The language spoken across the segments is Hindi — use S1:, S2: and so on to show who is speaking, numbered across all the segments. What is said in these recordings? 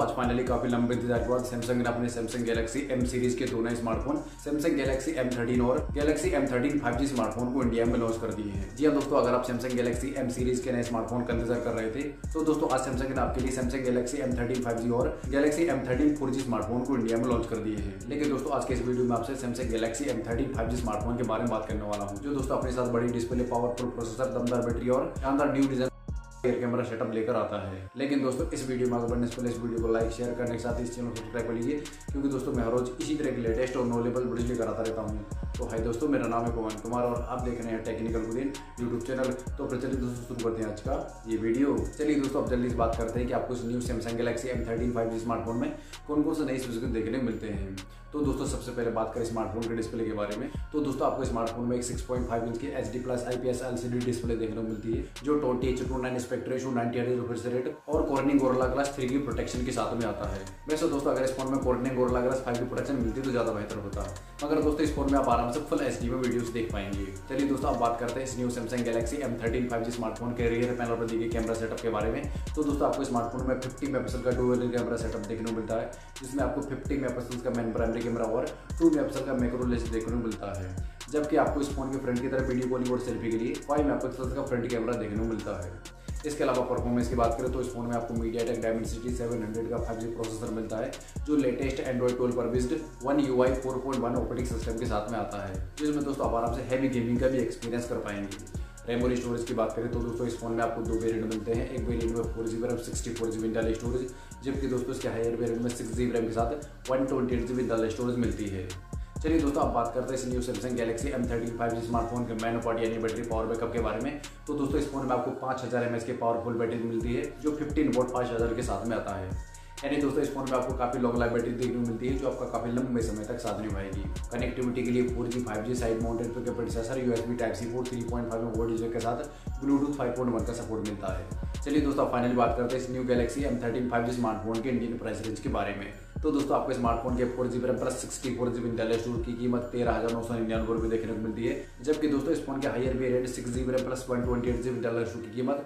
S1: आज फाइनली काफी लंबे इंतजार के बाद सैमसंग ने अपने सैमसंग गैलेक्सी M सीरीज के दो नए स्मार्टफोन सैमसंग गैलेक्सी M13 और गैलेक्सी M13 5G स्मार्टफोन को इंडिया में लॉन्च कर दिए हैं। जी हाँ दोस्तों, अगर आप सैमसंग गैलेक्सी M सीरीज के नए स्मार्टफोन का इंतजार कर रहे थे तो दोस्तों आज सैमसंग ने आपके लिए सैमसंग गैलेक्सी M13 5G और गैलेक्सी M13 4G स्मार्टफोन को इंडिया में लॉन्च कर दिए हैं। लेकिन दोस्तों आज के इस वीडियो में आपसे Samsung Galaxy M13 5G smartphone के बारे में बात करने वाला हूँ, जो दोस्तों अपने साथ बड़ी डिस्प्ले, पावरफुल प्रोसेसर, दमदार बैटरी और शानदार new design air camera setup लेकर आता है। लेकिन दोस्तों इस वीडियो में आगे बढ़ने से पहले इस वीडियो को लाइक शेयर करने के साथ इस चैनल को सब्सक्राइब कर लीजिए, क्योंकि दोस्तों मैं हर रोज इसी तरह की लेटेस्ट और नॉलेबल वीडियोस लेकर आता रहता हूँ। तो हाय दोस्तों, मेरा नाम है पवन कुमार और आप देख रहे हैं टेक्निकल गुदीन यूट्यूब चैनल। तो फिर चलिए दोस्तों शुरू करते हैं आज का ये वीडियो। चलिए दोस्तों अब जल्दी से बात करते हैं कि आपको इस new Samsung Galaxy M13 5G smartphone में कौन कौन से नए फीचर्स देखने को मिलते हैं। तो दोस्तों सबसे पहले बात करें स्मार्टफोन के डिस्प्ले के बारे में, तो दोस्तों आपको स्मार्टफोन में एक 6.5 इंच की HD+ IPS LCD डिस्प्ले देखने को मिलती है, जो 20:9 aspect ratio, 90 hertz refresh rate और कॉर्निंग गोरिल्ला ग्लास 3 की प्रोटेक्शन के साथ में आता है। वैसे दोस्तों अगर इस फोन में कॉर्निंग गोरिल्ला ग्लास 5 की प्रोटेक्शन मिलती तो ज्यादा बेहतर होता, मगर दोस्तों इस फोन में आप आराम से फुल HD में वीडियोस देख पाएंगे। चलिए दोस्तों अब बात करते हैं इस new Samsung Galaxy M13 5G smartphone के रियर पैनल पर दी गई कैमरा सेटअप के बारे में। तो दोस्तों आपको स्मार्टफोन में 50 मेगापिक्सल का डुअल कैमरा सेटअप देखने को मिलता है, जिसमें आपको 50 मेगापिक्सल का मेन प्राइमरी कैमरा और 2 मेगापिक्सल का मैक्रो लेंस देखने को मिलता है। जबकि आपको इस फोन के फ्रंट की तरफ वीडियो कॉलिंग और सेल्फी के लिए 5 मेगापिक्सल का फ्रंट कैमरा देखने को मिलता है। इसके अलावा परफॉर्मेंस की बात करें तो इस फोन में आपको MediaTek Dimensity 700 का 5G प्रोसेसर मिलता है, जो लेटेस्ट Android 12 पर based One UI 4.1 operating system के साथ में आता है, जिसमें दोस्तों आप आराम से हैवी गेमिंग का भी एक्सपीरियंस कर पाएंगे। रैम और स्टोरेज की बात करें तो दोस्तों इस फोन में आपको दो वेरिएंट मिलते हैं। एक वेरिएंट में 4GB RAM 64GB internal storage, जबकि दोस्तों इसके हायर वेरिएंट में 6GB रैम के साथ 128GB इंटरनल स्टोरेज मिलती है। चलिए दोस्तों अब बात करते हैं इस new Samsung Galaxy M13 5G smartphone के मैन पार्ट यानी बैटरी पावर बैकअप के बारे में। तो दोस्तों इस फोन में आपको 5000 mAh की पावरफुल बैटरी मिलती है, जो 15 वोल्ट 5000 के साथ में आता है। यानी दोस्तों इस फोन में आपको काफी लॉन्ग लाइफ बैटरी देखने को मिलती है, जो आपका काफी लंबे समय तक साथ निभाएगी। कनेक्टिविटी के लिए 4G 5G side mounted processor, USB Type-C port 3.5 वोल्ट डीजे के साथ Bluetooth 5.1 का सपोर्ट मिलता है। चलिए दोस्तों फाइनली बात करते हैं इस न्यू गैलेक्सी M13 5G स्मार्टफोन के इंडियन प्राइस रेंज के बारे में। तो दोस्तों आपको स्मार्टफोन के 4GB RAM plus 64GB internal storage की कीमत 13,999 रुपये देखने को मिलती है, जबकि दोस्तों इस फोन के higher variant 6GB RAM plus 128GB internal storage की कीमत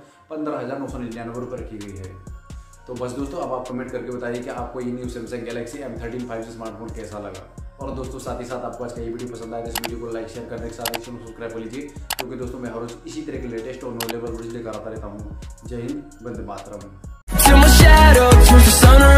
S1: 15,999 रुपये रखी गई है। तो बस दोस्तों अब आप कमेंट करके बताइए कि आपको ये new Samsung Galaxy M13 5G smartphone कैसा लगा। और दोस्तों साथ ही साथ आपको आज का ये वीडियो पसंद आया तो इस वीडियो को लाइक शेयर करने के साथ चैनल को सब्सक्राइब कर लीजिए, क्योंकि दोस्तों मैं हर रोज इसी तरह के लेटेस्ट और नॉलेबल वीडियो लेकर आता रहता हूँ। जय हिंद, वंदे मातरम।